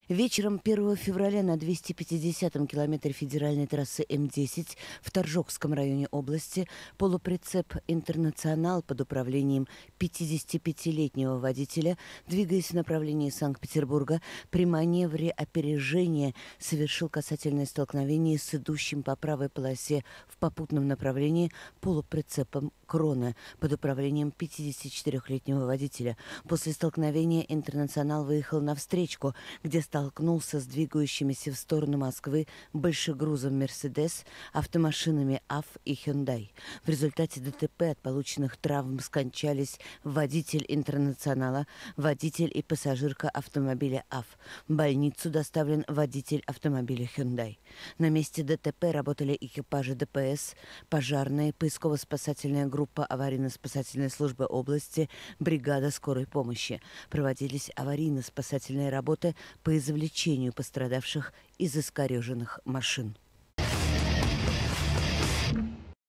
Вечером 1 февраля на 250-м километре федеральной трассы М-10 в Торжокском районе области полуприцеп «Интернационал» под управлением 55-летнего водителя, двигаясь в направлении Санкт-Петербурга, при маневре опережения совершил касательное столкновение с идущим по правой полосе в попутном направлении полуприцепом «Крона» под управлением 54-летнего водителя. После столкновения «Интернационал» выехал на встречку, где столкнулся с двигающимися в сторону Москвы большегрузом «Мерседес», автомашинами «АФ» и «Хюндай». В результате ДТП от полученных травм скончались водитель «Интернационала», водитель и пассажирка автомобиля «АФ». В больницу доставлен водитель автомобиля «Хюндай». На месте ДТП работали экипажи ДПС, пожарная, поисково-спасательная группа аварийно-спасательной службы области, бригада скорой помощи. Проводились аварийно-спасательные работы по извлечению пострадавших из искореженных машин.